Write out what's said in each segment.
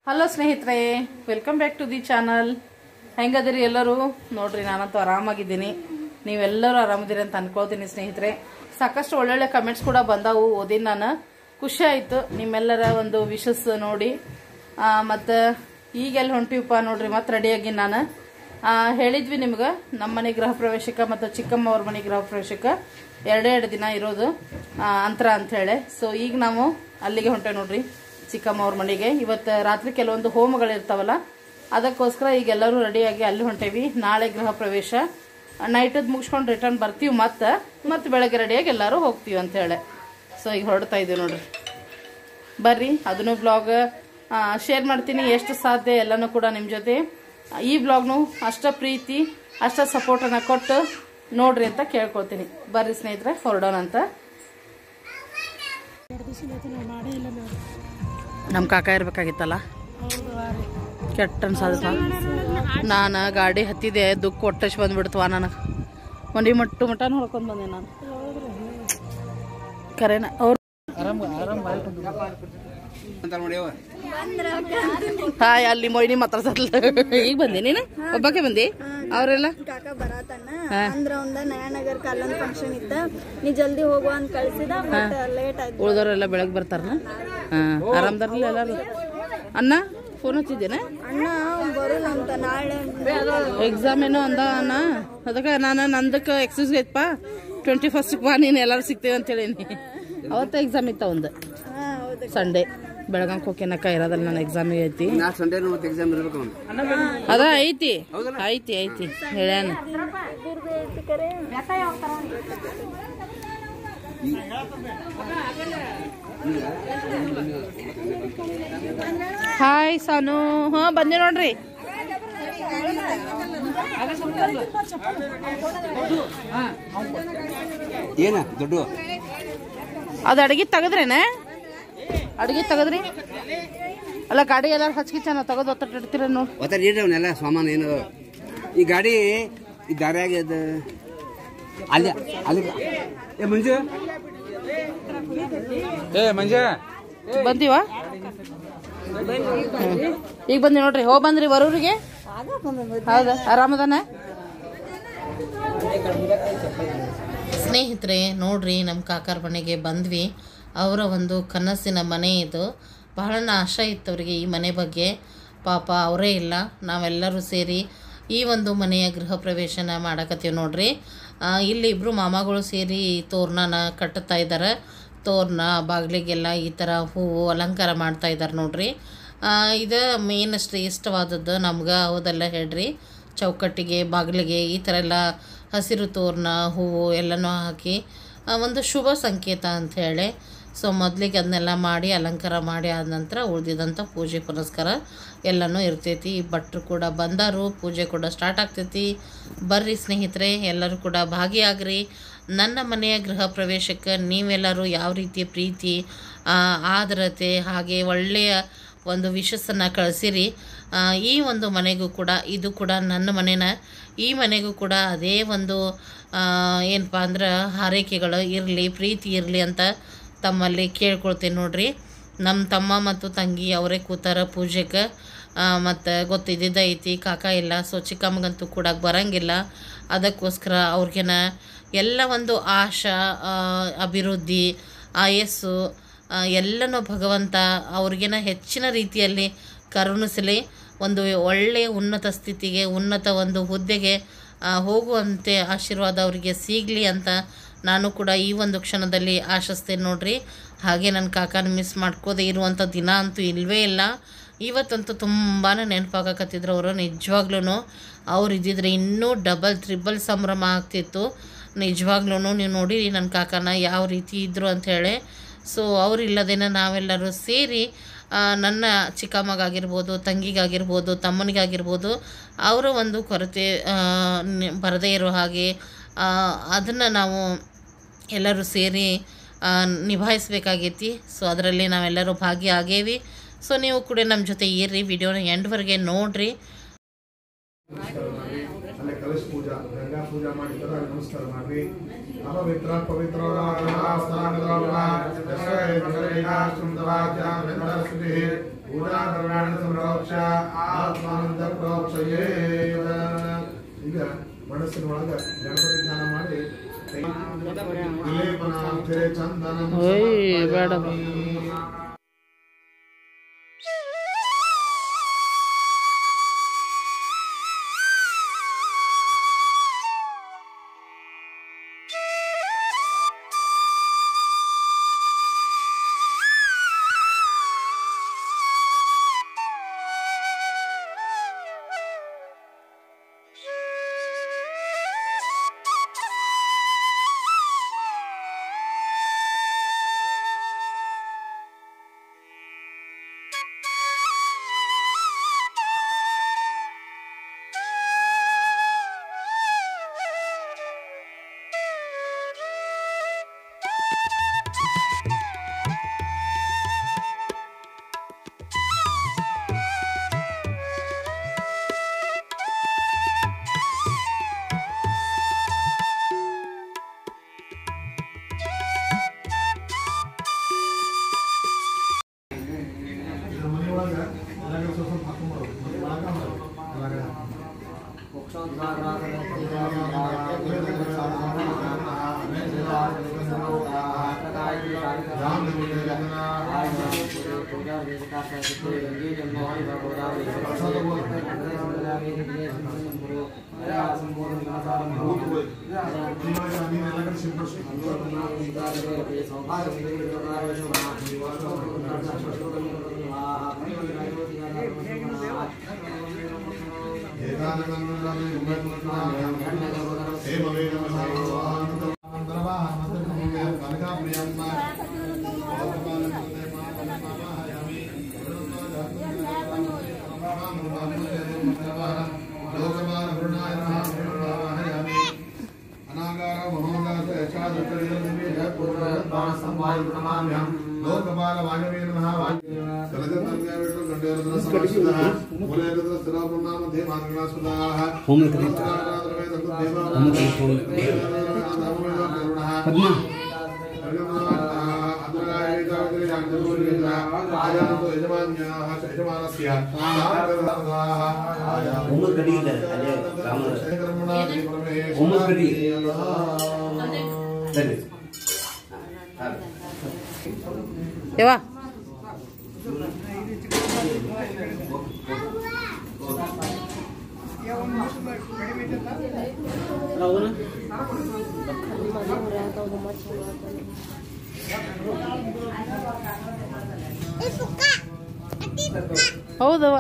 Hello ಸ್ನೇಹಿತರೆ, welcome back to the channel. ಹೆಂಗದಿರಿ ಎಲ್ಲರೂ? ನೋಡ್ರಿ, ನಾನಂತೂ ಆರಾಮಾಗಿದ್ದೀನಿ. ನೀವೆಲ್ಲರೂ ಆರಾಮದಿರಿ ಅಂತ ಅನ್ಕೊಳ್ತೀನಿ ಸ್ನೇಹಿತರೆ. ಸಾಕಷ್ಟು ಒಳ್ಳೊಳ್ಳೆ ಕಮೆಂಟ್ಸ್ ಕೂಡ ಬಂದಾವು, ಓದಿನ ನಾನು. ಖುಷಿ ಆಯಿತು ನಿಮ್ಮೆಲ್ಲರ ಒಂದು ವಿಶಸ್ ನೋಡಿ. ಮತ್ತು ಈಗೆಲ್ಲ ಹೊಂಟಿವಪ್ಪ ನೋಡ್ರಿ, ಮತ್ತೆ ರೆಡಿಯಾಗಿ ನಾನು ಹೇಳಿದ್ವಿ ನಿಮ್ಗೆ, ನಮ್ಮ ಮನೆ ಗೃಹ ಪ್ರವೇಶಕ್ಕೆ ಮತ್ತು ಚಿಕ್ಕಮ್ಮ ಅವ್ರ ಮನೆ ಗೃಹ ಪ್ರವೇಶಕ್ಕೆ ಎರಡೆರಡು ದಿನ ಇರೋದು ಅಂತರ ಅಂಥೇಳಿ. ಸೊ ಈಗ ನಾವು ಅಲ್ಲಿಗೆ ಹೊಂಟೇವೆ ನೋಡ್ರಿ, ಚಿಕ್ಕಮ್ಮ ಅವ್ರ ಮನೆಗೆ. ಇವತ್ತು ರಾತ್ರಿ ಕೆಲವೊಂದು ಹೋಮಗಳಿರ್ತಾವಲ್ಲ, ಅದಕ್ಕೋಸ್ಕರ ಈಗೆಲ್ಲರೂ ರೆಡಿಯಾಗಿ ಅಲ್ಲಿ ಹೊಂಟೇವಿ. ನಾಳೆ ಗೃಹ ಪ್ರವೇಶ, ನೈಟದ್ದು ಮುಗಿಸ್ಕೊಂಡು ರಿಟರ್ನ್ ಬರ್ತೀವಿ. ಮತ್ತೆ ಬೆಳಗ್ಗೆ ರೆಡಿಯಾಗಿ ಎಲ್ಲರೂ ಹೋಗ್ತೀವಿ ಅಂಥೇಳಿ. ಸೊ ಈಗ ಹೊರಡ್ತಾ ಇದ್ದೀವಿ ನೋಡ್ರಿ. ಬರ್ರಿ, ಅದನ್ನು ಬ್ಲಾಗ್ ಶೇರ್ ಮಾಡ್ತೀನಿ ಎಷ್ಟು ಸಾಧ್ಯ ಎಲ್ಲನೂ ಕೂಡ ನಿಮ್ಮ ಜೊತೆ. ಈ ಬ್ಲಾಗ್ನು ಅಷ್ಟ ಪ್ರೀತಿ, ಅಷ್ಟ ಸಪೋರ್ಟನ್ನು ಕೊಟ್ಟು ನೋಡ್ರಿ ಅಂತ ಕೇಳ್ಕೊಳ್ತೀನಿ. ಬರ್ರಿ ಸ್ನೇಹಿತರೆ, ಹೊರಡೋಣ ಅಂತ. ನಮ್ಮ ಕಾಕ ಇರ್ಬೇಕಾಗಿತ್ತಲ್ಲ, ಕೆಟ್ಟ ಅನ್ಸದ. ನಾನು ಗಾಡಿ ಹತ್ತಿದೆ, ದುಃಖ ಒಟ್ಟಷ್ಟು ಬಂದ್ಬಿಡ್ತವ ನನಗೆ. ಮಂಡಿ ಮಟ್ಟನು ಹೊಡ್ಕೊಂಡು ಬಂದೆ ನಾನು. ಕರೆನ ಅವ್ರು ಹಾಯ್, ಅಲ್ಲಿ ಮೊಯ್ನಿ ಮಾತಾಡ್ಸಲ್ಲ. ಈಗ ಬಂದಿ ನೀನು ಒಬ್ಬಕ್ಕೆ ಬಂದಿ? ಅವರೆಲ್ಲ ಕಾಕ ಬರತನ ಅಂದ್ರ ಒಂದ ನಯಾನಗರ್ ಕಾಲೊಂದ್ ಫಂಕ್ಷನ್ ಇತ್ತ, ನೀ ಜಲ್ದಿ ಹೋಗುವ ಅಂತ ಕಳ್ಸಿದ. ಬಟ್ ಲೇಟ್ ಆಯ್ತು. ಉಳ್ದವ್ರೆಲ್ಲ ಬೆಳಗ್ಗೆ ಬರ್ತಾರನ? ಆರಾಮದಾರಲ್ಲ ಎಲ್ಲಾರು? ಅಣ್ಣ ಫೋನ್ ಹಚ್ಚಿದ್ದೇನೆ? ಅಣ್ಣ ಬರೋಲ್ಲ ಅಂತ, ನಾಳೆ ಎಕ್ಸಾಮ್ ಏನೋ ಅಂದ ಅಣ್ಣ. ಅದಕ್ಕೆ ನಾನು ನಂದಕ್ಕೆ ಎಕ್ಸ್ಕ್ಯೂಸ್ ಐತಪ್ಪ, 21st ಬಾ, ನೀನು ಎಲ್ಲರೂ ಸಿಗ್ತೇವೆ ಅಂತ ಹೇಳೀನಿ. ಅವತ್ತ ಎಕ್ಸಾಮ್ ಇತ್ತ ಒಂದು ಸಂಡೇ. ಬೆಳಗಾಂಕ್ ಹೋಗ್ಯಾನಕ್ಕ, ಇರೋದಲ್ಲ ನನ್ನ ಎಕ್ಸಾಮಿಗೆ ಐತಿ. ಅದ ಐತಿ ಐತಿ ಐತಿ ಹೇಳ್ಯಾನ. ಹಾಯ್ ಸಾನು. ಹಾ ಬಂದೆ ನೋಡ್ರಿ. ಏನ ದೊಡ್ಡ ಅದು ಅಡಿಗೆ ತೆಗದ್ರೇನ? ಅಡಿಗೆ ತೆಗದ್ರಿ? ಅಲ್ಲ, ಗಾಡಿ ಎಲ್ಲಾರು ಹಚ್ಕಿ ಚೆನ್ನಾಗಿ ತೆಗೆದು ಒತ್ತಿಡ್ತೀರ ನೋಡಿ. ಅವನ್ನೆಲ್ಲ ಸಾಮಾನು ಏನು ಈ ಗಾಡಿ ಈ ದಾರ್ಯಾಗ ಅಲ್ಲಿ ಅಲ್ಲಿ ಮಂಜು ಮಂಜು ಬಂದೀವ? ಈಗ ಬಂದಿ ನೋಡ್ರಿ. ಹೋಗಿ ಬಂದ್ರಿ ಬರೋರಿಗೆ? ಹೌದಾ, ಆರಾಮದಾನ? ಸ್ನೇಹಿತರೆ ನೋಡ್ರಿ, ನಮ್ಮ ಕಾಕಾರ ಮನೆಗೆ ಬಂದ್ವಿ. ಅವರ ಒಂದು ಕನಸಿನ ಮನೆ ಇದು. ಬಹಳ ಆಶೆ ಇತ್ತು ಅವರಿಗೆ ಈ ಮನೆ ಬಗ್ಗೆ. ಪಾಪ ಅವರೇ ಇಲ್ಲ, ನಾವೆಲ್ಲರೂ ಸೇರಿ ಈ ಒಂದು ಮನೆಯ ಗೃಹ ಪ್ರವೇಶನ ಮಾಡಕತ್ತೀವಿ ನೋಡ್ರಿ. ಇಲ್ಲಿ ಇಬ್ಬರು ಮಾಮಗಳು ಸೇರಿ ತೋರಣನ ಕಟ್ಟುತ್ತಾ ಇದ್ದಾರೆ. ತೋರಣ ಬಾಗಿಲಿಗೆಲ್ಲ ಈ ಥರ ಹೂವು ಅಲಂಕಾರ ಮಾಡ್ತಾ ಇದ್ದಾರೆ ನೋಡ್ರಿ. ಇದು ಮೇನ್ ಶ್ರೇಷ್ಠವಾದದ್ದು ನಮ್ಗೆ, ಹೌದಲ್ಲ ಹೇಳ್ರಿ? ಚೌಕಟ್ಟಿಗೆ ಬಾಗಿಲಿಗೆ ಈ ಥರ ಎಲ್ಲ ಹಸಿರು ತೋರಣ ಹೂವು ಎಲ್ಲನೂ ಹಾಕಿ ಒಂದು ಶುಭ ಸಂಕೇತ ಅಂಥೇಳಿ. ಸೊ ಮೊದಲಿಗೆ ಅದನ್ನೆಲ್ಲ ಮಾಡಿ ಅಲಂಕಾರ ಮಾಡಿ ಆದ ನಂತರ ಉಳಿದಿದ್ದಂಥ ಪೂಜೆ ಪುನಸ್ಕಾರ ಎಲ್ಲನೂ ಇರ್ತೈತಿ. ಭಟ್ರು ಕೂಡ ಬಂದಾರು, ಪೂಜೆ ಕೂಡ ಸ್ಟಾರ್ಟ್ ಆಗ್ತೈತಿ. ಬರ್ರಿ ಸ್ನೇಹಿತರೆ, ಎಲ್ಲರೂ ಕೂಡ ಭಾಗಿಯಾಗ್ರಿ. ನನ್ನ ಮನೆಯ ಗೃಹ ಪ್ರವೇಶಕ್ಕೆ ನೀವೆಲ್ಲರೂ ಯಾವ ರೀತಿಯ ಪ್ರೀತಿ ಆದರತೆ ಹಾಗೆ ಒಳ್ಳೆಯ ಒಂದು ವಿಶಸ್ಸನ್ನು ಕಳಿಸಿರಿ. ಈ ಒಂದು ಮನೆಗೂ ಕೂಡ, ಇದು ಕೂಡ ನನ್ನ ಮನೆನ, ಈ ಮನೆಗೂ ಕೂಡ ಅದೇ ಒಂದು ಏನಪ್ಪ ಅಂದ್ರೆ ಹಾರೈಕೆಗಳು ಇರಲಿ, ಪ್ರೀತಿ ಇರಲಿ ಅಂತ ತಮ್ಮಲ್ಲಿ ಕೇಳ್ಕೊಳ್ತೀನಿ ನೋಡ್ರಿ. ನಮ್ಮ ತಮ್ಮ ಮತ್ತು ತಂಗಿ ಅವರೇ ಕೂತಾರ ಪೂಜೆಗೆ. ಮತ್ತು ಗೊತ್ತಿದ್ದೈತಿ, ಕಾಕ ಇಲ್ಲ. ಸೊ ಚಿಕ್ಕಮ್ಮಗಂತೂ ಕೂಡ ಬರೋಂಗಿಲ್ಲ. ಅದಕ್ಕೋಸ್ಕರ ಅವ್ರಿಗೇನ ಎಲ್ಲ ಒಂದು ಆಶಾ ಅಭಿವೃದ್ಧಿ ಆಯಸ್ಸು ಎಲ್ಲನೂ ಭಗವಂತ ಅವ್ರಿಗೇನ ಹೆಚ್ಚಿನ ರೀತಿಯಲ್ಲಿ ಕರುಣಿಸಲಿ. ಒಂದು ಒಳ್ಳೆಯ ಉನ್ನತ ಸ್ಥಿತಿಗೆ, ಉನ್ನತ ಒಂದು ಹುದ್ದೆಗೆ ಹೋಗುವಂತೆ ಆಶೀರ್ವಾದ ಅವರಿಗೆ ಸಿಗಲಿ ಅಂತ ನಾನು ಕೂಡ ಈ ಒಂದು ಕ್ಷಣದಲ್ಲಿ ಆಶಿಸ್ತೇನೆ ನೋಡ್ರಿ. ಹಾಗೆ ನನ್ನ ಕಾಕನ ಮಿಸ್ ಮಾಡ್ಕೋದೇ ಇರುವಂಥ ದಿನ ಅಂತೂ ಇಲ್ಲವೇ ಇಲ್ಲ. ಇವತ್ತಂತೂ ತುಂಬಾ ನೆನಪಾಗಕತ್ತಿದ್ರು ಅವರು. ನಿಜವಾಗ್ಲೂ ಅವ್ರು ಇದ್ದಿದ್ರೆ ಇನ್ನೂ ಡಬಲ್ ತ್ರಿಬಲ್ ಸಂಭ್ರಮ ಆಗ್ತಿತ್ತು. ನಿಜವಾಗ್ಲೂ ನೀವು ನೋಡಿರಿ ನನ್ನ ಕಾಕನ ಯಾವ ರೀತಿ ಇದ್ದರು ಅಂಥೇಳಿ. ಸೊ ಅವರಿಲ್ಲದೇನೆ ನಾವೆಲ್ಲರೂ ಸೇರಿ ನನ್ನ ಚಿಕ್ಕಮ್ಮಗಾಗಿರ್ಬೋದು, ತಂಗಿಗಾಗಿರ್ಬೋದು, ತಮ್ಮನಿಗಾಗಿರ್ಬೋದು ಅವರ ಒಂದು ಕೊರತೆ ಬರದೇ ಇರೋ ಹಾಗೆ ಅದನ್ನು ನಾವು ಎಲ್ಲರೂ ಸೇರಿ ನಿಭಾಯಿಸಬೇಕಾಗೈತಿ. ಸೊ ಅದರಲ್ಲಿ ನಾವೆಲ್ಲರೂ ಭಾಗಿಯಾಗೇವಿ. ಸೊ ನೀವು ಕೂಡ ನಮ್ಮ ಜೊತೆ ಇರ್ರಿ, ವಿಡಿಯೋನ ಎಂಡ್ವರೆಗೆ ನೋಡಿರಿ. कलश पूजा गंगा पूजा नमस्कार अपवित्र पवित्र पूजा द्रव्याणि संप्रोक्ष्य आत्मानं प्रोक्षयेत् ಈಗ ಮನಸ್ಸಿನೊಳಗೆ ಗಣಪತಿ ಧ್ಯಾನ ಮಾಡಿ ವಿಲೇಪನಾರ್ಥೆ ಚಂದನಂ ಬೇಡ ಯವ್ವ ಹೌದವ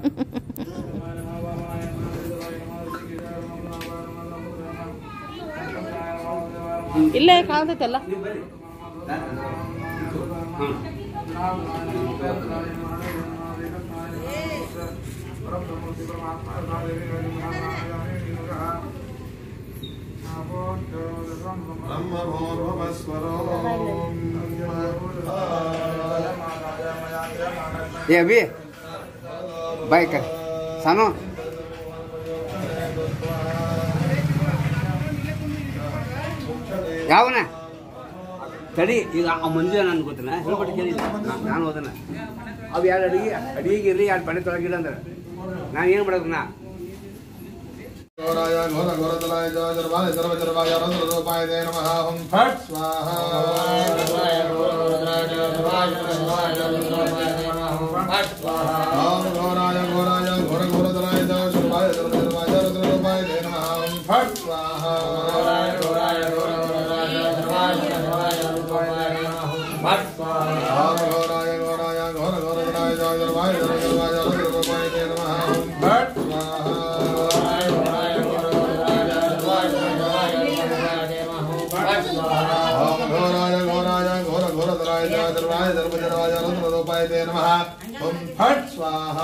ಇಲ್ಲೇ ಕಾಣ್ತೈತಲ್ಲ ये अभी बाइक सानो ಯಾವನ ತಡಿ ಈಗ ಆ ಮಂಜು ನಾನು ಗೊತ್ತಿಲ್ಲ ಹೇಳ್ಬಿಟ್ಟು ಕೇಳಿಲ್ಲ ನಾನು ಹೋದನ ಅವು ಎರಡು ಅಡಿಗೆ ಇರಲಿ ಎರಡು ಪಡೆ ತೊಳಗಿಲ್ಲ ಅಂದ್ರೆ ನಾನು ಏನು ಮಾಡೋದು ನಾ घोर घोरतलाय जर्वाय सर्वजर्वाय रुद्ररूपाय ते नमः ओम फट् स्वाहा ओम घोराय घोराय घोर घोरतलाय जर्वाय सर्वजर्वाय रुद्ररूपाय ते नमः ओम फट् स्वाहा ओम घोराय घोराय घोर घोरतलाय जर्वाय सर्वजर्वाय रुद्ररूपाय ते नमः ओम फट् स्वाहा सर्वाय सर्वजर्वाय रुद्ररूपाय ते नमः ओम फट् स्वाहा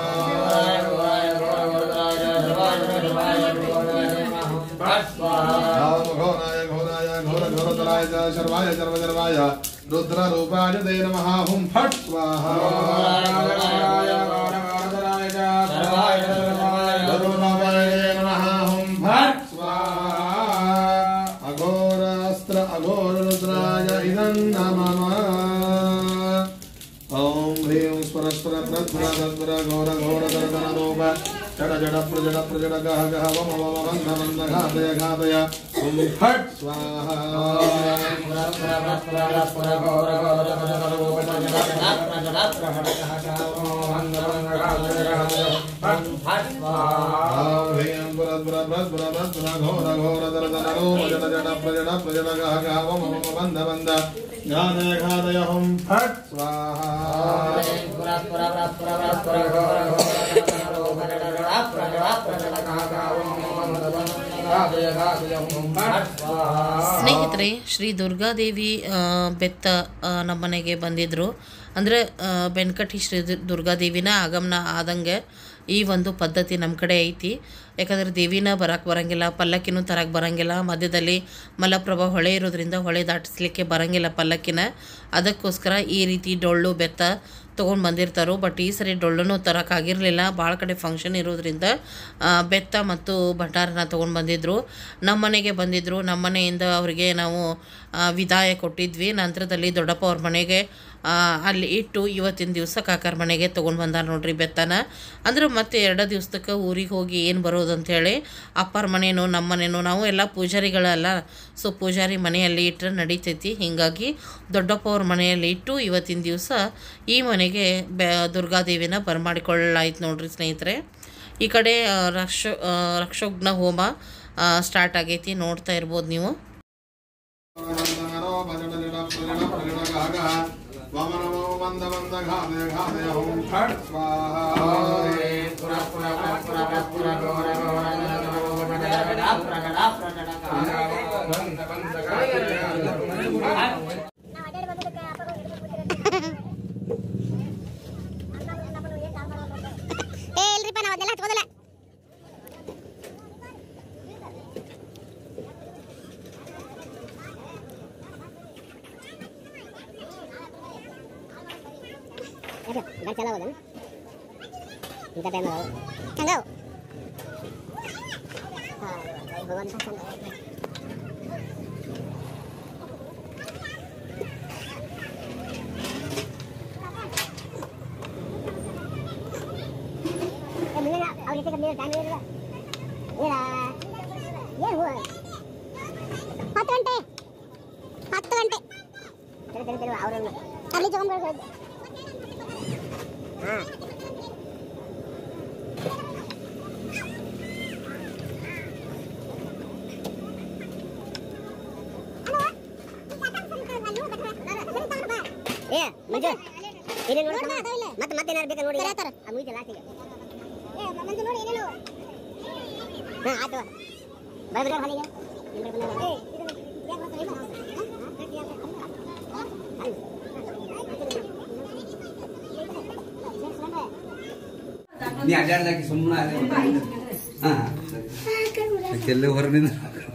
ओम घोराय घोराय घोर घोरतलाय सर्वाय सर्वजर्वाय रुद्ररूपाय ते नमः ओम फट् स्वाहा अघोरास्त्र अघोर रुद्राय इदं नमः ओम ह्रीं स्वरस्वर प्रद्भुत ರೂಪ ಜಡ ಜಡ ಪ್ರಜಡ ಪ್ರಜಡ ಗಹ ಗಹ ವಮ ವಮ ಬಂಧ ಬಂಧ ಘಾತಯ ಘಾತಯ ಓಂ ಫಟ್ ಸ್ವಾಹಾ ಘೋರ ಘೋರ ದರದನ ರೂಪ ಜಡ ಜಡ ಪ್ರಜಡ ಪ್ರಜಡ ಗಹ ಗಹ ವಮ ವಮ ಬಂಧ ಬಂಧ ಘಾತಯ ಘಾತಯ ಓಂ ಫಟ್ ಸ್ವಾಹಾ ಸ್ನೇಹಿತರೆ, ಶ್ರೀ ದುರ್ಗಾದೇವಿ ಬೆತ್ತ ನಮ್ಮನೆಗೆ ಬಂದಿದ್ದರು. ಅಂದರೆ ಬೆನ್ಕಟ್ಟಿ ಶ್ರೀ ದುರ್ಗಾದೇವಿನ ಆಗಮನ ಆದಂಗೆ ಈ ಒಂದು ಪದ್ಧತಿ ನಮ್ಮ ಕಡೆ ಐತಿ. ಯಾಕಂದರೆ ದೇವಿನ ಬರೋಕ್ಕೆ ಬರೋಂಗಿಲ್ಲ, ಪಲ್ಲಕ್ಕಿನೂ ತರಕ್ಕೆ ಬರೋಂಗಿಲ್ಲ. ಮಧ್ಯದಲ್ಲಿ ಮಲಪ್ರಭಾ ಹೊಳೆ ಇರೋದ್ರಿಂದ ಹೊಳೆ ದಾಟಿಸ್ಲಿಕ್ಕೆ ಬರೋಂಗಿಲ್ಲ ಪಲ್ಲಕ್ಕಿನ. ಅದಕ್ಕೋಸ್ಕರ ಈ ರೀತಿ ಡೊಳ್ಳು ಬೆತ್ತ ತೊಗೊಂಡು ಬಂದಿರ್ತಾರೋ. ಬಟ್ ಈ ಸರಿ ಡೊಳ್ಳನ್ನು ತರೋಕ್ಕಾಗಿರಲಿಲ್ಲ, ಭಾಳ ಕಡೆ ಫಂಕ್ಷನ್ ಇರೋದ್ರಿಂದ ಬೆತ್ತ ಮತ್ತು ಭಂಡಾರನ ತೊಗೊಂಡು ಬಂದಿದ್ದರು. ನಮ್ಮ ಮನೆಗೆ ಬಂದಿದ್ದರು. ನಮ್ಮ ಮನೆಯಿಂದ ಅವರಿಗೆ ನಾವು ವಿದಾಯ ಕೊಟ್ಟಿದ್ವಿ. ನಂತರದಲ್ಲಿ ದೊಡ್ಡಪ್ಪ ಅವ್ರ ಮನೆಗೆ ಅಲ್ಲಿ ಇಟ್ಟು ಇವತ್ತಿನ ದಿವಸ ಕಾಕರ ಮನೆಗೆ ತೊಗೊಂಡು ಬಂದಾರ ನೋಡ್ರಿ ಬೆತ್ತನ. ಅಂದ್ರೆ ಮತ್ತೆ 2 ದಿವಸಕ್ಕೆ ಊರಿಗೆ ಹೋಗಿ ಏನು ಬರೋದು ಅಂಥೇಳಿ ಅಪ್ಪರ ಮನೇನೋ ನಮ್ಮ ಮನೇನೋ ನಾವು ಎಲ್ಲ ಪೂಜಾರಿಗಳಲ್ಲ. ಸೊ ಪೂಜಾರಿ ಮನೆಯಲ್ಲಿ ಇಟ್ಟರೆ ನಡೀತೈತಿ. ಹೀಗಾಗಿ ದೊಡ್ಡಪ್ಪ ಅವ್ರ ಮನೆಯಲ್ಲಿ ಇಟ್ಟು ಇವತ್ತಿನ ದಿವಸ ಈ ಮನೆಗೆ ದುರ್ಗಾದೇವಿನ ಬರಮಾಡಿಕೊಳ್ಳಲಾಯ್ತು ನೋಡ್ರಿ ಸ್ನೇಹಿತರೆ. ಈ ಕಡೆ ರಕ್ಷೋಘ್ನ ಹೋಮ ಸ್ಟಾರ್ಟ್ ಆಗೈತಿ, ನೋಡ್ತಾ ಇರ್ಬೋದು ನೀವು. चला बोला इनका टाइम लगाओ संगाओ हां भगवान का संग ए मिले ना और इसे मेरा टाइम लगेगा ये हुआ 10 घंटे चलो और अगली जगह पर ಮಂಜು ಇಲ್ಲಿ ನೋಡಿ ಮತ್ತೆ ಏನಾರು ಬೇಕಾ ನೋಡಿ ಮುಗಿತ ಲಾಸ್ಟಿಗೆ ಮಂಜು ನೋಡಿ ಏನೇನು ಹಾಂ ಆಯ್ತು ಬರಬರ ಹಾಲಿಗೆ ನೀ ಅಡ್ಡಾಡ್ದಾಕಿ ಸುಮ್ಮನೆ ಹಾಂ ಎಲ್ಲ ಹೊರನಿಂದ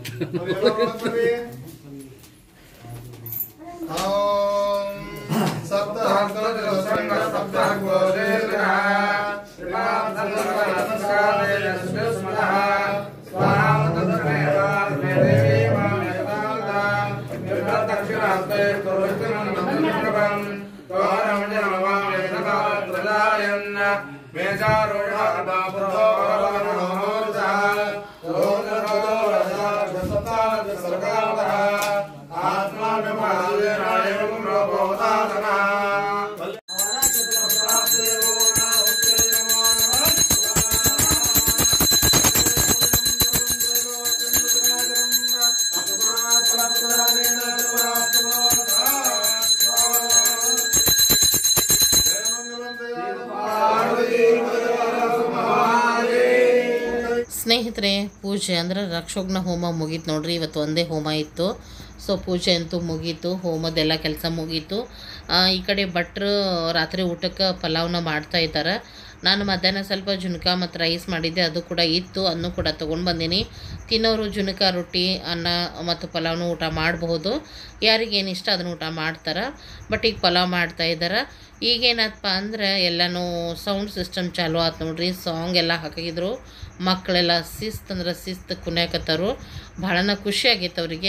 ಸ್ನೇಹಿತರೆ, ಪೂಜೆ ಅಂದರೆ ರಕ್ಷೋಘ್ನ ಹೋಮ ಮುಗೀತು ನೋಡ್ರಿ. ಇವತ್ತು ಒಂದೇ ಹೋಮ ಇತ್ತು. ಸೊ ಪೂಜೆ ಅಂತೂ ಮುಗೀತು, ಹೋಮದೆಲ್ಲ ಕೆಲಸ ಮುಗೀತು. ಈ ಕಡೆ ಭಟ್ರು ರಾತ್ರಿ ಊಟಕ್ಕೆ ಪಲಾವ್ನ ಮಾಡ್ತಾ ಇದ್ದಾರೆ. ನಾನು ಮಧ್ಯಾಹ್ನ ಸ್ವಲ್ಪ ಜುನ್ಕ ಮತ್ತು ರೈಸ್ ಮಾಡಿದ್ದೆ, ಅದು ಕೂಡ ಇತ್ತು, ಅದನ್ನು ಕೂಡ ತೊಗೊಂಡು ಬಂದೀನಿ. ತಿನ್ನೋರು ಜುನ್ಕ ರೊಟ್ಟಿ ಅನ್ನ ಮತ್ತು ಪಲಾವ್ನು ಊಟ ಮಾಡಬಹುದು. ಯಾರಿಗೇನು ಇಷ್ಟ ಅದನ್ನು ಊಟ ಮಾಡ್ತಾರೆ. ಬಟ್ ಈಗ ಪಲಾವ್ ಮಾಡ್ತಾ ಇದ್ದಾರೆ. ಈಗೇನಪ್ಪ ಅಂದ್ರೆ ಎಲ್ಲನೂ ಸೌಂಡ್ ಸಿಸ್ಟಮ್ ಚಾಲು ಆಯ್ತು ನೋಡ್ರಿ. ಸಾಂಗ್ ಎಲ್ಲ ಹಾಕಿದ್ರು. ಮಕ್ಕಳೆಲ್ಲ ಶಿಸ್ತು ಕುಣ್ಯಾಕತ್ತಾರು. ಭಾಳನ ಖುಷಿ ಆಗೈತೆ ಅವರಿಗೆ.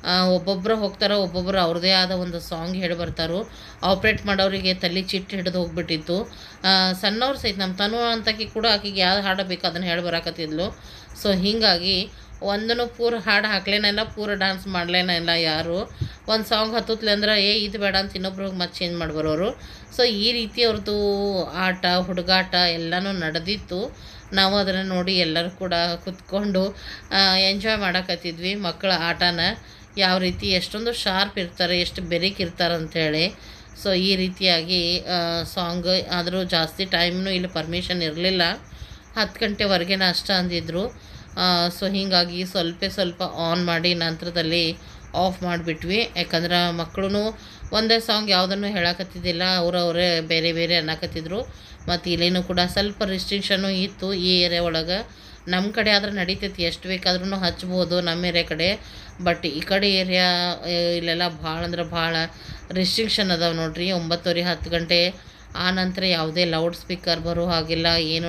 ಒಬ್ಬೊಬ್ಬರು ಹೋಗ್ತಾರೆ, ಒಬ್ಬೊಬ್ಬರು ಅವ್ರದ್ದೇ ಆದ ಒಂದು ಸಾಂಗ್ ಹೇಳಿ ಬರ್ತಾರೋ. ಆಪ್ರೇಟ್ ಮಾಡೋರಿಗೆ ತಲೆ ಚಿಟ್ಟು ಹಿಡಿದು ಹೋಗ್ಬಿಟ್ಟಿತ್ತು. ಸಣ್ಣವ್ರು ಸಹಿತ ನಮ್ಮ ತನು ಅಂತಕಿ ಕೂಡ ಆಕೆಗೆ ಯಾವ್ದು ಹಾಡು ಬೇಕು ಅದನ್ನು ಹೇಳಿ ಬರಾಕತ್ತಿದ್ಲು. ಸೊ ಹೀಗಾಗಿ ಒಂದೂ ಪೂರ ಹಾಡು ಹಾಕ್ಲೇನಿಲ್ಲ, ಪೂರ ಡ್ಯಾನ್ಸ್ ಮಾಡಲೇನಿಲ್ಲ ಯಾರು. ಒಂದು ಸಾಂಗ್ ಹತ್ತುತ್ತಲೆ ಅಂದ್ರೆ ಇದು ಬೇಡ ಅಂತ ಇನ್ನೊಬ್ರಿಗೆ ಮತ್ತೆ ಚೇಂಜ್ ಮಾಡಿ ಬರೋರು. ಸೊ ಈ ರೀತಿ ಅವ್ರದ್ದು ಆಟ ಹುಡುಗಾಟ ಎಲ್ಲನೂ ನಡೆದಿತ್ತು. ನಾವು ಅದನ್ನು ನೋಡಿ ಎಲ್ಲರೂ ಕೂಡ ಕುತ್ಕೊಂಡು ಎಂಜಾಯ್ ಮಾಡಕತ್ತಿದ್ವಿ ಮಕ್ಕಳ ಆಟನ. ಯಾವ ರೀತಿ ಎಷ್ಟೊಂದು ಶಾರ್ಪ್ ಇರ್ತಾರೆ, ಎಷ್ಟು ಬೆರೀಕಿರ್ತಾರೆ ಅಂಥೇಳಿ. ಸೊ ಈ ರೀತಿಯಾಗಿ ಸಾಂಗ್ ಆದರೂ ಜಾಸ್ತಿ ಟೈಮ್ನು ಇಲ್ಲಿ ಪರ್ಮಿಷನ್ ಇರಲಿಲ್ಲ, 10 ಗಂಟೆವರೆಗೇನ ಅಷ್ಟ ಅಂದಿದ್ರು. ಸೊ ಹೀಗಾಗಿ ಸ್ವಲ್ಪ ಆನ್ ಮಾಡಿ ನಂತರದಲ್ಲಿ ಆಫ್ ಮಾಡಿಬಿಟ್ವಿ. ಯಾಕಂದ್ರೆ ಮಕ್ಕಳು ಒಂದೇ ಸಾಂಗ್ ಯಾವುದನ್ನು ಹೇಳಕತ್ತಿದ್ದಿಲ್ಲ, ಅವರವರೇ ಬೇರೆ ಬೇರೆ ಅನ್ನಕತ್ತಿದ್ರು. ಮತ್ತು ಇಲ್ಲೇನೂ ಕೂಡ ಸ್ವಲ್ಪ ರಿಸ್ಟ್ರಿಕ್ಷನ್ನು ಇತ್ತು ಈ ಏರಿಯಾ ಒಳಗೆ. ನಮ್ಮ ಕಡೆ ಆದ್ರೆ ನಡೀತೈತಿ, ಎಷ್ಟು ಬೇಕಾದ್ರೂ ಹಚ್ಬೋದು ನಮ್ಮ ಏರಿಯಾ ಕಡೆ. ಬಟ್ ಈ ಕಡೆ ಏರಿಯಾ ಇಲ್ಲೆಲ್ಲ ಭಾಳ ಅಂದ್ರೆ ಭಾಳ ರಿಸ್ಟ್ರಿಕ್ಷನ್ ಅದಾವೆ ನೋಡ್ರಿ. 9:30 10 ಗಂಟೆ ಆ ನಂತರ ಯಾವುದೇ ಲೌಡ್ ಸ್ಪೀಕರ್ ಬರೋ ಹಾಗಿಲ್ಲ, ಏನು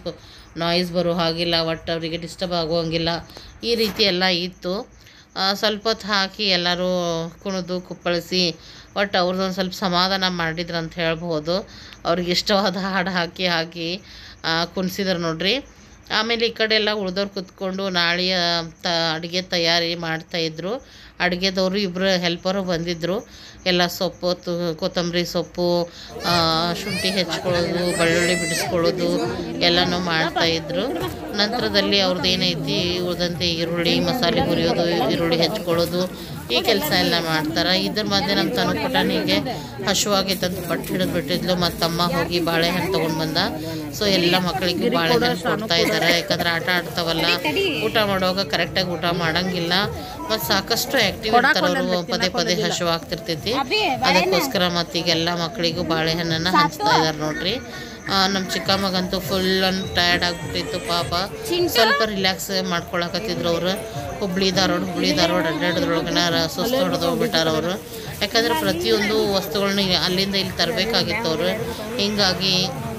ನಾಯ್ಸ್ ಬರೋ ಹಾಗಿಲ್ಲ, ಒಟ್ಟು ಅವರಿಗೆ ಡಿಸ್ಟರ್ಬ್ ಆಗೋಂಗಿಲ್ಲ. ಈ ರೀತಿ ಎಲ್ಲ ಇತ್ತು. ಸ್ವಲ್ಪ ಹೊತ್ತು ಹಾಕಿ ಎಲ್ಲರೂ ಕುಣಿದು ಕುಪ್ಪಳಿಸಿ ಒಟ್ಟು ಅವ್ರದ್ದೊಂದು ಸ್ವಲ್ಪ ಸಮಾಧಾನ ಮಾಡಿದ್ರು ಅಂತ ಹೇಳ್ಬೋದು. ಅವ್ರಿಗೆ ಇಷ್ಟವಾದ ಹಾಡು ಹಾಕಿ ಕುಣಿಸಿದ್ರು ನೋಡ್ರಿ. ಆಮೇಲೆ ಈ ಕಡೆ ಎಲ್ಲ ಉಳ್ದವ್ರು ಕುತ್ಕೊಂಡು ನಾಳೆಯ ಅಡುಗೆ ತಯಾರಿ ಮಾಡ್ತಾಯಿದ್ರು. ಅಡುಗೆದವರು ಇಬ್ಬರು ಹೆಲ್ಪರು ಬಂದಿದ್ದರು. ಎಲ್ಲ ಸೊಪ್ಪು ಕೊತ್ತಂಬರಿ ಸೊಪ್ಪು, ಶುಂಠಿ ಹೆಚ್ಕೊಳ್ಳೋದು, ಬೆಳ್ಳುಳ್ಳಿ ಬಿಡಿಸ್ಕೊಳ್ಳೋದು ಎಲ್ಲನೂ ಮಾಡ್ತಾಯಿದ್ರು. ನಂತರದಲ್ಲಿ ಅವ್ರದ್ದು ಏನೈತಿ ಉಳಿದಂತೆ ಈರುಳ್ಳಿ ಮಸಾಲೆ ಹುರಿಯೋದು, ಈರುಳ್ಳಿ ಹೆಚ್ಕೊಳ್ಳೋದು, ಈ ಕೆಲಸ ಎಲ್ಲ ಮಾಡ್ತಾರೆ. ಇದ್ರ ಮಧ್ಯೆ ನಮ್ಮ ತನು ಪುಟಾಣಿಗೆ ಹಸುವಾಗಿತ್ತಂತ ಪಟ್ಟು ಹಿಡಿದು ಬಿಟ್ಟಿದ್ಲು. ಮತ್ತಮ್ಮ ಹೋಗಿ ಬಾಳೆಹಣ್ಣು ತೊಗೊಂಡು ಬಂದ. ಸೊ ಎಲ್ಲ ಮಕ್ಕಳಿಗೆ ಬಾಳೆಹಣ್ಣು ಕೊಡ್ತಾ ಇದ್ದಾರೆ. ಯಾಕಂದ್ರೆ ಆಟ ಆಡ್ತಾವಲ್ಲ, ಊಟ ಮಾಡುವಾಗ ಕರೆಕ್ಟಾಗಿ ಊಟ ಮಾಡೋಂಗಿಲ್ಲ. ಮತ್ತು ಸಾಕಷ್ಟು ಆ್ಯಕ್ಟಿವ್ ಇರ್ತಾರೆ ಅವರು, ಪದೇ ಹಸುವಾಗ್ತಿರ್ತೈತಿ. ಅದಕ್ಕೋಸ್ಕರ ಮತ್ತೀಗೆಲ್ಲ ಮಕ್ಕಳಿಗೂ ಬಾಳೆಹಣ್ಣನ್ನು ಹಂಚ್ತಾ ಇದ್ದಾರೆ ನೋಡ್ರಿ. ನಮ್ಮ ಚಿಕ್ಕ ಮಗಂತೂ ಫುಲ್ ಟಯರ್ಡ್ ಆಗಿಬಿಟ್ಟಿತ್ತು ಪಾಪ. ಸ್ವಲ್ಪ ರಿಲ್ಯಾಕ್ಸ್ ಮಾಡ್ಕೊಳಕತ್ತಿದ್ರು ಅವರು. ಹುಬ್ಳಿ ಧಾರವಾಡ ಅಡ್ಡಾಡೋದ್ರೊಳಗನ ಸುಸ್ತು ಹೊಡೆದು ಹೋಗ್ಬಿಟ್ಟಾರ ಅವರು. ಯಾಕಂದ್ರೆ ಪ್ರತಿಯೊಂದು ವಸ್ತುಗಳನ್ನ ಅಲ್ಲಿಂದ ಇಲ್ಲಿ ತರಬೇಕಾಗಿತ್ತು ಅವರು. ಹೀಗಾಗಿ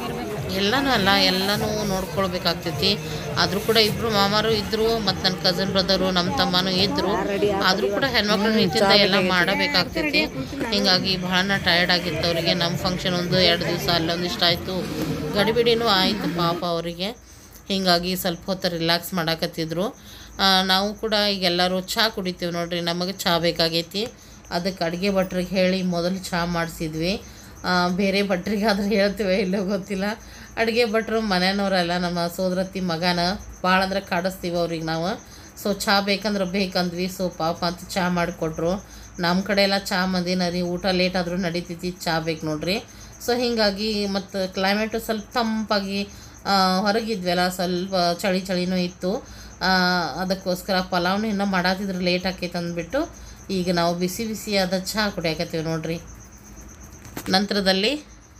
ಎಲ್ಲನೂ ನೋಡ್ಕೊಳ್ಬೇಕಾಗ್ತೈತಿ. ಆದರೂ ಕೂಡ ಇಬ್ಬರು ಮಾಮಾರು ಇದ್ದರು, ಮತ್ತು ನನ್ನ ಕಸಿನ್ ಬ್ರದರು ನಮ್ಮ ತಮ್ಮನೂ ಇದ್ದರು. ಆದರೂ ಕೂಡ ಹೆಣ್ಮಕ್ಳು ನಿಂತಿದ್ದ ಎಲ್ಲ ಮಾಡಬೇಕಾಗ್ತೈತಿ. ಹೀಗಾಗಿ ಭಾಳ ಟಯರ್ಡ್ ಆಗಿತ್ತು ಅವರಿಗೆ. ನಮ್ಮ ಫಂಕ್ಷನ್ 1-2 ದಿವಸ ಅಲ್ಲೊಂದಿಷ್ಟ ಆಯಿತು, ಗಡಿಬಿಡಿನೂ ಆಯಿತು ಪಾಪ ಅವರಿಗೆ. ಹೀಗಾಗಿ ಸ್ವಲ್ಪ ಹೊತ್ತು ರಿಲ್ಯಾಕ್ಸ್ ಮಾಡಾಕತ್ತಿದ್ರು. ನಾವು ಕೂಡ ಈಗೆಲ್ಲರೂ ಚಹಾ ಕುಡಿತೀವಿ ನೋಡ್ರಿ. ನಮಗೆ ಚಹಾ ಬೇಕಾಗೈತಿ. ಅದಕ್ಕೆ ಅಡುಗೆ ಭಟ್ರಿಗೆ ಹೇಳಿ ಮೊದಲು ಚಹಾ ಮಾಡಿಸಿದ್ವಿ. ಬೇರೆ ಭಟ್ರಿಗಾದ್ರೆ ಹೇಳ್ತೀವಿ ಇಲ್ಲೋ ಗೊತ್ತಿಲ್ಲ. ಅಡುಗೆ ಭಟ್ರು ಮನೆಯವ್ರೆಲ್ಲ ನಮ್ಮ ಸೋದರತ್ತಿ ಮಗನ ಭಾಳ ಅಂದ್ರೆ ಕಾಡಿಸ್ತೀವಿ ಅವ್ರಿಗೆ ನಾವು. ಸೊ ಚಹಾ ಬೇಕಂದ್ವಿ. ಸೊ ಪಾಪ ಅಂತ ಚಹಾ ಮಾಡಿಕೊಟ್ರು. ನಮ್ಮ ಕಡೆ ಎಲ್ಲ ಚಹಾ ಮಂದಿನ ರೀ, ಊಟ ಲೇಟ್ ಆದರೂ ನಡೀತೈತಿ, ಚಹಾ ಬೇಕು ನೋಡ್ರಿ. ಸೊ ಹೀಗಾಗಿ ಮತ್ತು ಕ್ಲೈಮೇಟು ಸ್ವಲ್ಪ ತಂಪಾಗಿ ಹೊರಗಿದ್ವಲ್ಲ, ಸ್ವಲ್ಪ ಚಳಿನೂ ಇತ್ತು. ಅದಕ್ಕೋಸ್ಕರ ಪಲಾವ್ನ ಇನ್ನೂ ಮಾಡಾತಿದ್ರು, ಲೇಟ್ ಆಕೈತೆ ಅಂದ್ಬಿಟ್ಟು ಈಗ ನಾವು ಬಿಸಿಯಾದ ಚಹಾ ಕುಡಿಯಾಕತ್ತೀವಿ ನೋಡ್ರಿ. ನಂತರದಲ್ಲಿ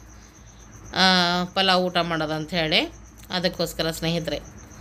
ಪಲಾವ್ ಊಟ ಮಾಡೋದಂತ ಹೇಳಿ ಅದಕ್ಕೋಸ್ಕರ ಸ್ನೇಹಿತರೆ.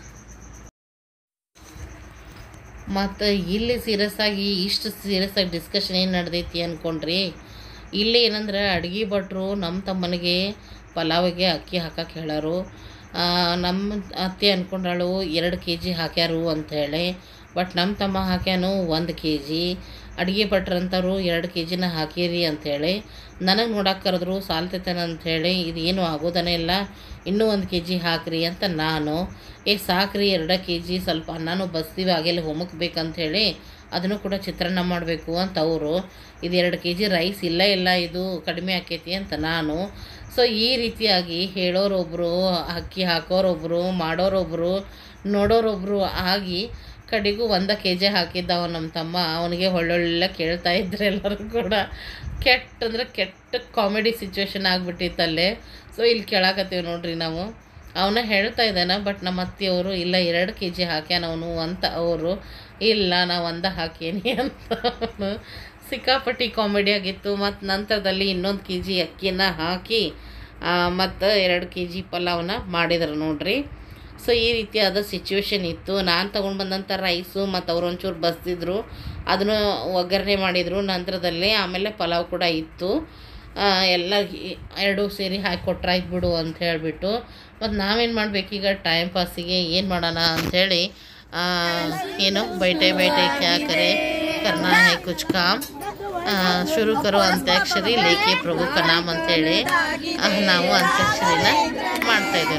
ಮತ್ತು ಇಲ್ಲಿ ಇಷ್ಟು ಸೀರಿಯಸ್ ಆಗಿ ಡಿಸ್ಕಷನ್ ಏನು ನಡೆದೈತಿ ಅಂದ್ಕೊಂಡ್ರಿ. ಇಲ್ಲಿ ಏನಂದ್ರೆ ಅಡುಗೆ ಭಟ್ರು ನಮ್ಮ ತಮ್ಮನಿಗೆ ಪಲಾವಿಗೆ ಅಕ್ಕಿ ಹಾಕಕ್ಕೆ ಹೇಳೋರು. ನಮ್ಮ ಅತ್ತೆ ಅಂದ್ಕೊಂಡಾಳು 2 kg ಹಾಕ್ಯಾರು ಅಂಥೇಳಿ. ಬಟ್ ನಮ್ಮ ತಮ್ಮ ಹಾಕ್ಯಾನು 1 kg. ಅಡುಗೆ ಭಟ್ರಂತರು 2 kgನ ಹಾಕಿರಿ ಅಂಥೇಳಿ ನನಗೆ ನೋಡಕ್ಕೆ ಕರೆದ್ರು. ಸಾಲ್ತೈತೇನ ಅಂಥೇಳಿ, ಇದು ಏನು ಆಗೋದನೇ ಇಲ್ಲ, ಇನ್ನೂ 1 kg ಹಾಕ್ರಿ ಅಂತ ನಾನು. ಸಾಕ್ರಿ 2 kg, ಸ್ವಲ್ಪ ಅನ್ನನೂ ಬಸ್ತೀವಿ, ಆಗೆಲ್ಲ ಹೋಮಕ್ಕೆ ಬೇಕಂಥೇಳಿ ಅದನ್ನು ಕೂಡ ಚಿತ್ರಾನ್ನ ಮಾಡಬೇಕು ಅಂತ ಅವರು. ಇದು 2 kg ರೈಸ್ ಇಲ್ಲ, ಇದು ಕಡಿಮೆ ಆಕೈತಿ ಅಂತ ನಾನು. ಸೊ ಈ ರೀತಿಯಾಗಿ ಹೇಳೋರೊಬ್ಬರು, ಅಕ್ಕಿ ಹಾಕೋರೊಬ್ಬರು, ಮಾಡೋರೊಬ್ಬರು, ನೋಡೋರೊಬ್ಬರು ಆಗಿ ಕಡೆಗೂ 1 kg ಹಾಕಿದ್ದವ ನಮ್ಮ ತಮ್ಮ. ಅವನಿಗೆ ಒಳ್ಳೊಳ್ಳೆ ಕೇಳ್ತಾ ಇದ್ರು ಎಲ್ಲರೂ ಕೂಡ. ಕೆಟ್ಟ ಕಾಮಿಡಿ ಸಿಚುವೇಶನ್ ಆಗಿಬಿಟ್ಟಿತ್ತಲ್ಲೇ. ಸೊ ಇಲ್ಲಿ ಕೇಳಾಕತ್ತೀವಿ ನೋಡ್ರಿ ನಾವು. ಅವನ ಹೇಳ್ತಾ ಇದ್ದಾನೆ, ಬಟ್ ನಮ್ಮ ಅತ್ತೆಯವರು ಇಲ್ಲ 2 kg ಹಾಕ್ಯಾನವನು ಅಂತ ಅವರು. ಇಲ್ಲ ನಾ 1 ಹಾಕೇನಿ ಅಂತ. ಸಿಕ್ಕಾಪಟ್ಟಿ ಕಾಮಿಡಿ ಆಗಿತ್ತು. ಮತ್ತು ನಂತರದಲ್ಲಿ ಇನ್ನೊಂದು kg ಅಕ್ಕಿನ ಹಾಕಿ ಮತ್ತು 2 kg ಪಲಾವನ್ನ ಮಾಡಿದ್ರು ನೋಡ್ರಿ. ಸೊ ಈ ರೀತಿಯಾದ ಸಿಚುವೇಶನ್ ಇತ್ತು. ನಾನು ತೊಗೊಂಡು ಬಂದಂಥ ರೈಸು ಮತ್ತು ಅವ್ರು ಒಂಚೂರು ಬಸ್ದಿದ್ರು, ಅದನ್ನು ಒಗ್ಗರಣೆ ಮಾಡಿದರು ನಂತರದಲ್ಲಿ. ಆಮೇಲೆ ಪಲಾವ್ ಕೂಡ ಇತ್ತು. ಎಲ್ಲ 2 ಸೇರಿ ಹಾಕಿ ಕೊಟ್ರಾಯ್ತು ಬಿಡು ಅಂತ ಹೇಳಿಬಿಟ್ಟು. ಮತ್ತು ನಾವೇನು ಮಾಡಬೇಕೀಗ ಟೈಮ್ ಪಾಸಿಗೆ ಏನು ಮಾಡೋಣ ಅಂಥೇಳಿ, ಏನು ಬೈಟೆ ಕ್ಯಾ ಕರೆ करना है कुछ काम शुरू करो अंत्याक्षरी लेके प्रभु का नाम ಅಂತೇಳಿ ನಾವು ಅಂತ್ಯಾಕ್ಷರಿನ ಮಾಡ್ತಾ ಇದ್ದೀವಿ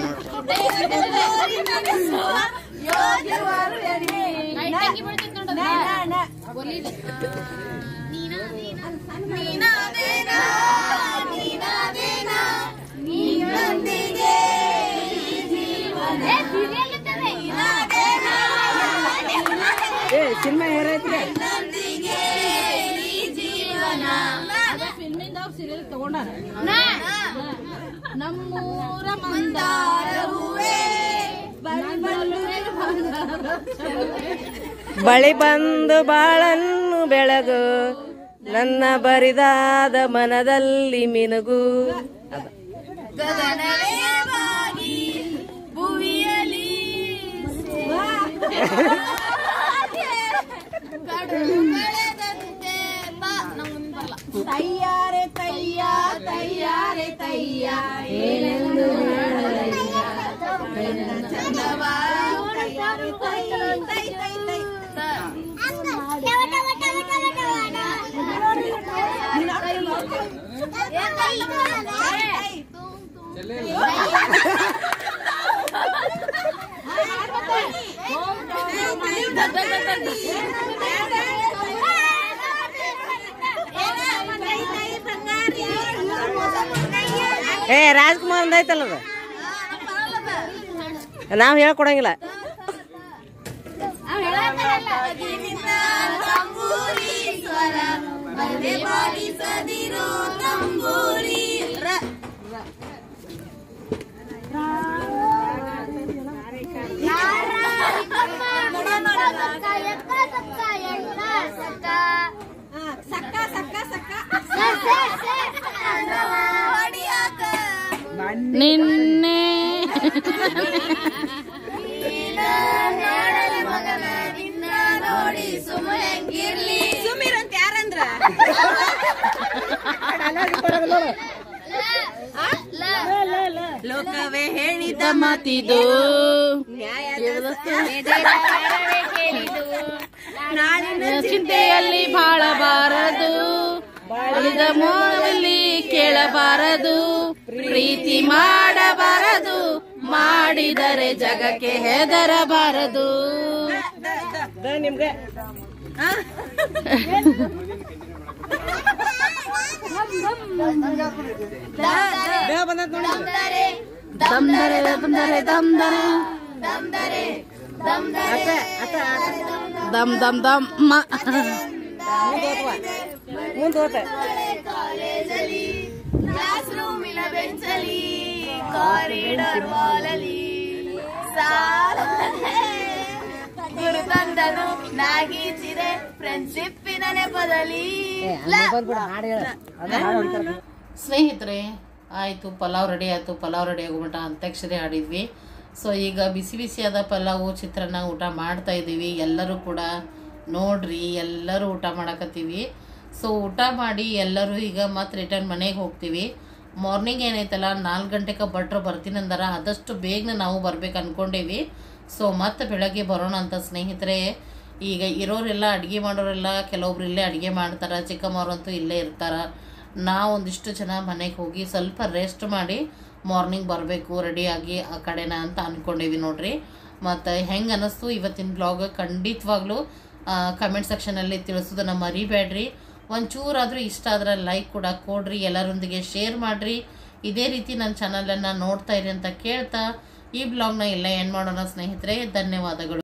ಸಿನಿಮಾ ಹೇರೈತಿ ನಮ್ಮೂರ ಮಂದಾರ ಹೂವೇ ಬಳಿ ಬಂದು ಬಾಳನ್ನು ಬೆಳಗು ನನ್ನ ಬರಿದಾದ ಮನದಲ್ಲಿ ಮಿನುಗು ಗಗನವೇವಾಗಿ ಭುವಿಯಲಿ ಕಡಲು ಕಳೆದಂತೆ ತಯ್ಯಾರೆ ತಯ್ಯ ತಯ್ಯಾರೆ ತಯ್ಯ ಏನೆಂದು ಏ ರಾಜ್ಕುಮಾರ್ ಅಂದೈತಲ್ಲ ಅದು ನಾವು ಹೇಳ್ಕೊಡಂಗಿಲ್ಲ ನಿನ್ನೆ ನೋಡಿ ಸುಮಂಗಿರ್ಲಿ ಸುಮೀರ್ ಅಂತ ಯಾರಂದ್ರ ಲೋಕವೇ ಹೇಳಿದ ಮಾತಿದು ನಾಳಿನ ಚಿಂತೆಯಲ್ಲಿ ಬಾಳಬಾರದು ಉಳಿದ ಮೂವಲ್ಲಿ ಕೇಳಬಾರದು ಪ್ರೀತಿ ಮಾಡಬಾರದು ಮಾಡಿದರೆ ಜಗಕ್ಕೆ ಹೆದರಬಾರದು ನಿಮ್ಗೆ ದಮ್ದರೆ ದಮ್ದರೆ ದಮ್ದರೆ ದಮ್ ದಮ್ ದಮ್ ಕಾಲೇಜಲ್ಲಿ ಕ್ಲಾಸ್ ರೂಮಿನ ಬೆಂಚಲಿ ಕಾರಿಡಾರ್ ವಾಲಲಿ ಗುರು ತಂದನು ನಾಗೀಚಿದೆ ಫ್ರೆಂಡ್ಶಿಪ್ಪಿನ ನೆಪದಲ್ಲಿ ಸ್ನೇಹಿತರೆ ಆಯಿತು ಪಲಾವ್ ರೆಡಿ ಆಯಿತು ಪಲಾವ್ ರೆಡಿ ಆಗೋಮಟ ಅಂತ್ಯಾಕ್ಷರಿ ಆಡಿದ್ವಿ ಸೊ ಈಗ ಬಿಸಿ ಬಿಸಿಯಾದ ಪಲಾವು ಚಿತ್ರಾನ್ನ ಊಟ ಮಾಡ್ತಾ ಇದ್ದೀವಿ ಎಲ್ಲರೂ ಕೂಡ ನೋಡ್ರಿ ಎಲ್ಲರೂ ಊಟ ಮಾಡಕತ್ತೀವಿ ಸೊ ಊಟ ಮಾಡಿ ಎಲ್ಲರೂ ಈಗ ಮತ್ತೆ ರಿಟರ್ನ್ ಮನೆಗೆ ಹೋಗ್ತೀವಿ ಮಾರ್ನಿಂಗ್ ಏನೈತಲ್ಲ 4 ಗಂಟೆಗೆ ಭಟ್ರು ಬರ್ತೀನಿ ಅಂದಾರ ಆದಷ್ಟು ಬೇಗನೆ ನಾವು ಬರ್ಬೇಕು ಅಂದ್ಕೊಂಡೇವಿ ಸೊ ಮತ್ತೆ ಬೆಳಗ್ಗೆ ಬರೋಣ ಅಂತ ಸ್ನೇಹಿತರೆ ಈಗ ಇರೋರೆಲ್ಲ ಅಡುಗೆ ಮಾಡೋರೆಲ್ಲ ಕೆಲವೊಬ್ರು ಇಲ್ಲೇ ಅಡುಗೆ ಮಾಡ್ತಾರೆ ಚಿಕ್ಕಮ್ಮವ್ರಂತೂ ಇಲ್ಲೇ ಇರ್ತಾರೆ ನಾವು ಒಂದಿಷ್ಟು ಜನ ಮನೆಗೆ ಹೋಗಿ ಸ್ವಲ್ಪ ರೆಸ್ಟ್ ಮಾಡಿ ಮಾರ್ನಿಂಗ್ ಬರಬೇಕು ರೆಡಿಯಾಗಿ ಆ ಕಡೆನ ಅಂತ ಅಂದ್ಕೊಂಡೇವಿ ನೋಡ್ರಿ ಮತ್ತು ಹೆಂಗೆ ಅನ್ನಿಸ್ತು ಇವತ್ತಿನ ಬ್ಲಾಗ್ ಖಂಡಿತವಾಗ್ಲೂ ಕಮೆಂಟ್ ಸೆಕ್ಷನಲ್ಲಿ ತಿಳಿಸೋದನ್ನು ಮರಿಬೇಡ್ರಿ ಒಂಚೂರಾದರೂ ಇಷ್ಟ ಆದರೆ ಲೈಕ್ ಕೂಡ ಕೊಡ್ರಿ ಎಲ್ಲರೊಂದಿಗೆ ಶೇರ್ ಮಾಡಿರಿ ಇದೇ ರೀತಿ ನನ್ನ ಚಾನಲನ್ನು ನೋಡ್ತಾ ಇರಿ ಅಂತ ಕೇಳ್ತಾ ಈ ಬ್ಲಾಗ್ನ ಎಲ್ಲ ಏನು ಮಾಡೋಣ ಸ್ನೇಹಿತರೆ ಧನ್ಯವಾದಗಳು